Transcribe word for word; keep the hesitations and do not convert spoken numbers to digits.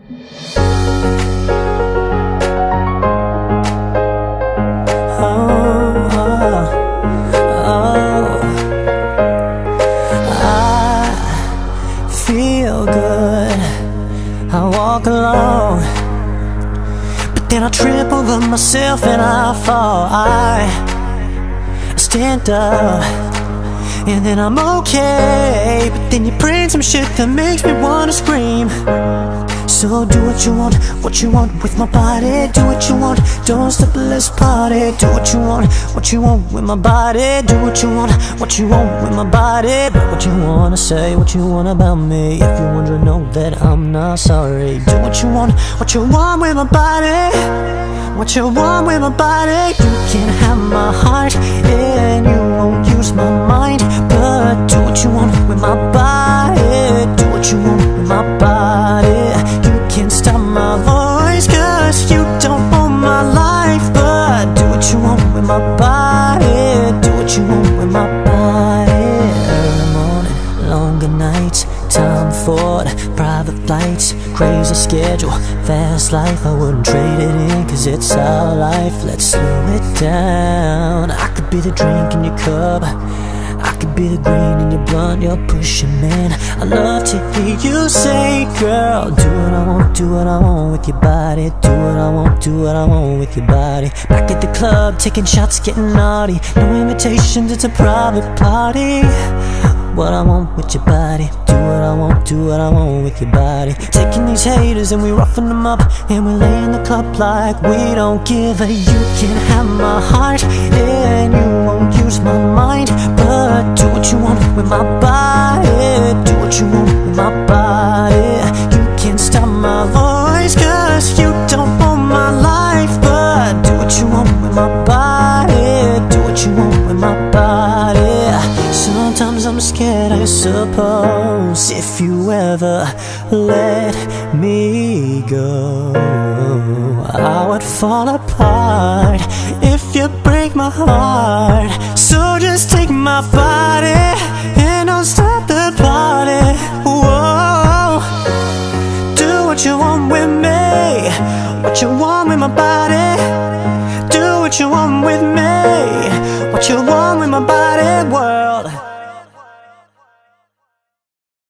I walk along, but then I trip over myself and I fall. I stand up, and then I'm okay, but then you bring some shit that makes me wanna scream. So do what you want, what you want with my body. Do what you want, don't stop, let's party. Do what you want, what you want with my body. Do what you want, what you want with my body. But what you wanna say, what you want about me. If you wonder, know that I'm not sorry. Do what you want, what you want with my body. What you want with my body. You can have my heart and you won't use my mind. But do what you want with my body. Do what you want with my body. You can't stop my voice, cause you don't own my life. But do what you want with my body. Do what you want with my body. Early morning, longer nights, time for the private flights, crazy schedule, fast life. I wouldn't trade it in, cause it's our life. Let's slow it down. I could be the drink in your cup, I could be the green in your blunt you're pushing, man. I love to hear you say, girl, do what I want, do what I want with your body. Do what I want, do what I want with your body. Back at the club, taking shots, getting naughty. No invitations, it's a private party. What I want with your body. Do what I want, do what I want with your body. Taking these haters and we roughing them up, and we lay in the club like we don't give a. You can have my heart and you won't use my mind. But do what you want with my body. Do what you want with my body. You can't stop my voice, cause you don't own my life. But do what you want with my body. Do what you want with my body. Sometimes I'm scared, I suppose, if you ever let me go, I would fall apart if you break my heart. So just take my body and don't stop the party. Whoa. Do what you want with me, what you want with my body. Do what you want with me, what you want with my body, world.